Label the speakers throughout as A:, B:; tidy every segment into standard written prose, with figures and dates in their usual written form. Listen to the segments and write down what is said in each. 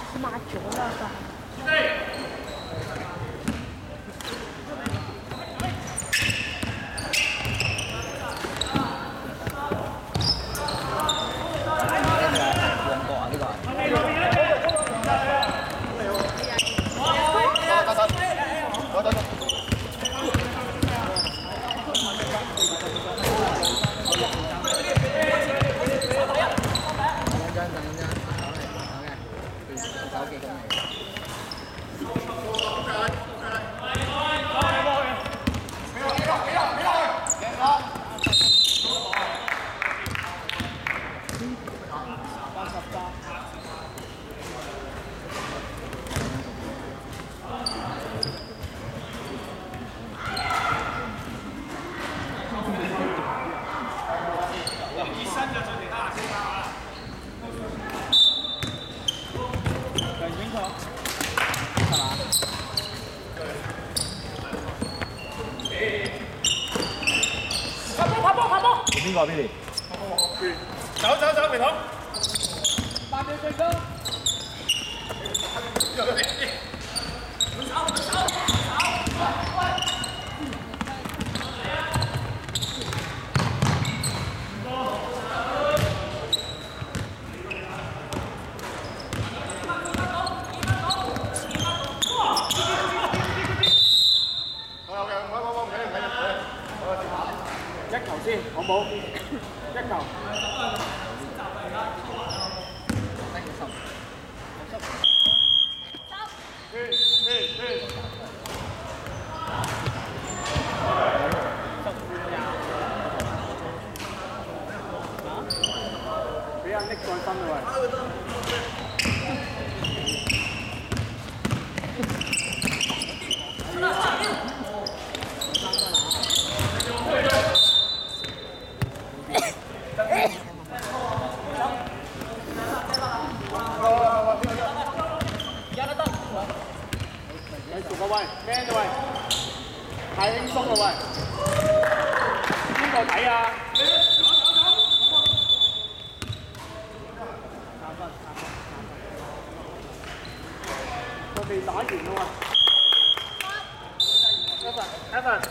A: 抹咗啦，
B: 邊個邊嚟？
C: 走，回頭。
D: 8秒最高。一球先，好冇？一球。俾阿 Nick 再分啦喂。喂 ，man 喂，太輕鬆啦喂，邊個睇啊？我哋打完啦喂，Evan，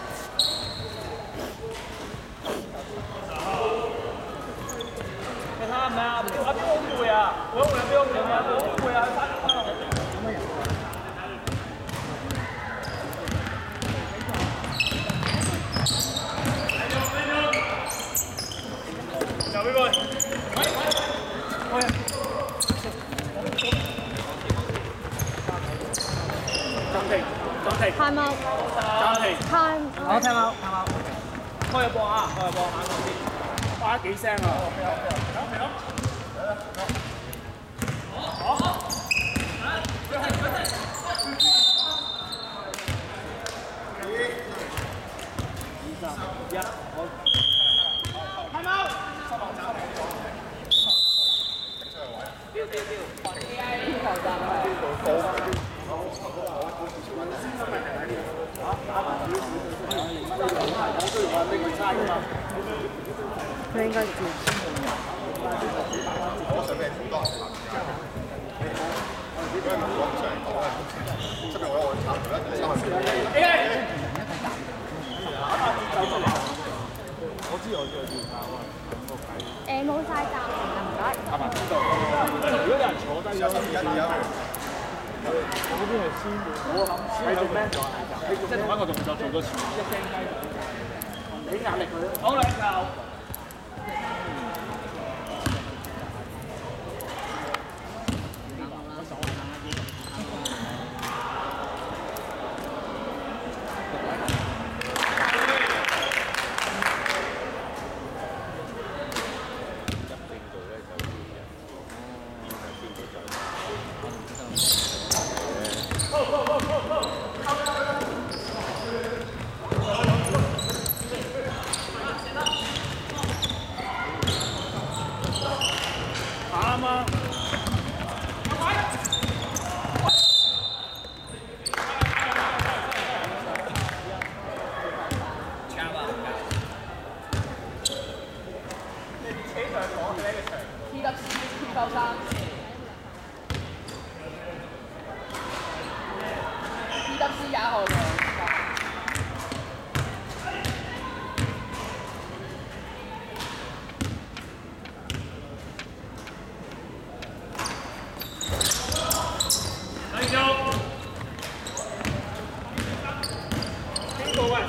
D: 你睇下唔係啊？邊個好攰啊？我好攰啊！好攰啊！
A: time out，
C: 暫停。
A: 好
D: time out。
C: 開入波啊！開入波，眼光先。
D: 哇幾聲啊！
A: 佢應該知。誒冇晒暫停啊，唔該。
D: 係嘛？知道。如果有人坐低咗，嗰邊係先嘅。你做咩？即係同一個動作做多次。一聲雞，俾壓力佢。好兩球。
B: 是压好的。
C: 来球。听过喂。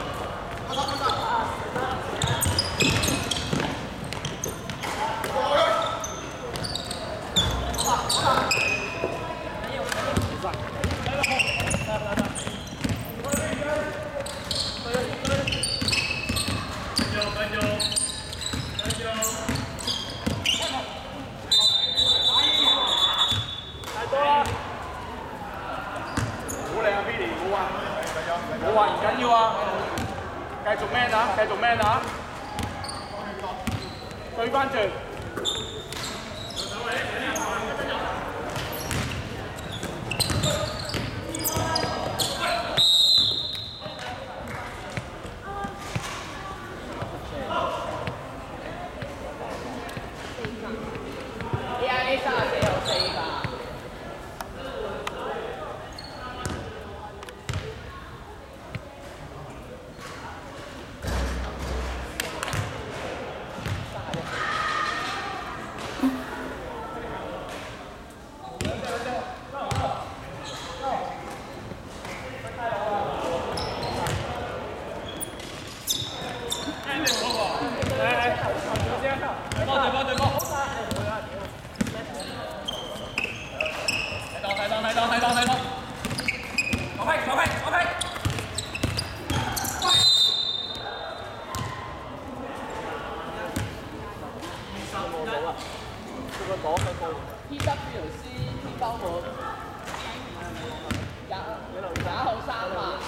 D: 冇話唔緊要啊，繼續 man 啊，繼續 man 啊，對翻住。
B: AIA 34有4㗎。 PWC 天光門廿號3啊！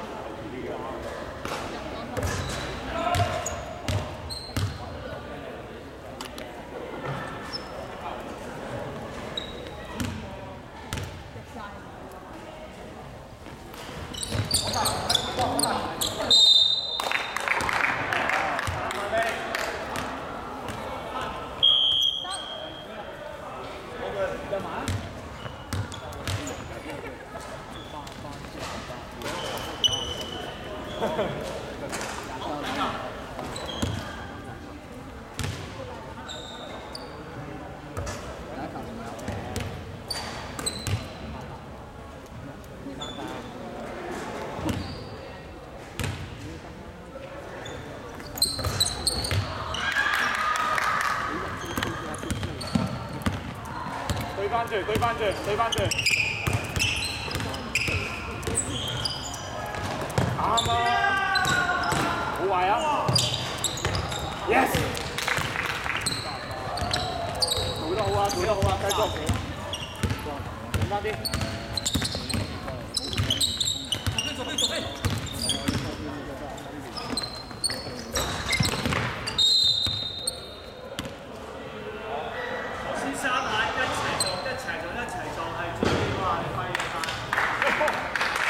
D: 對翻住，對翻住，對翻住。啱啊！好壞啊 ！Yes！ 做得好啊，做得好啊，繼續。轉翻啲。左邊。
C: 先生下一齊做，係最緊要啊！你發現晒。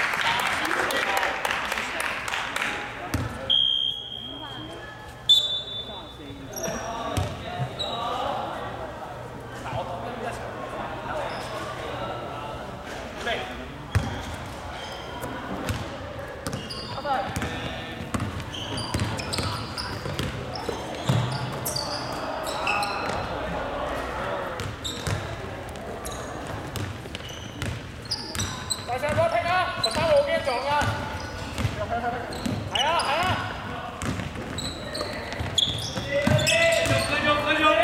D: 大上波停啊！13號邊撞啊！係啊係啊！
C: 繼續。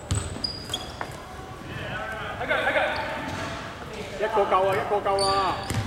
D: 一個夠啊，一個夠啦！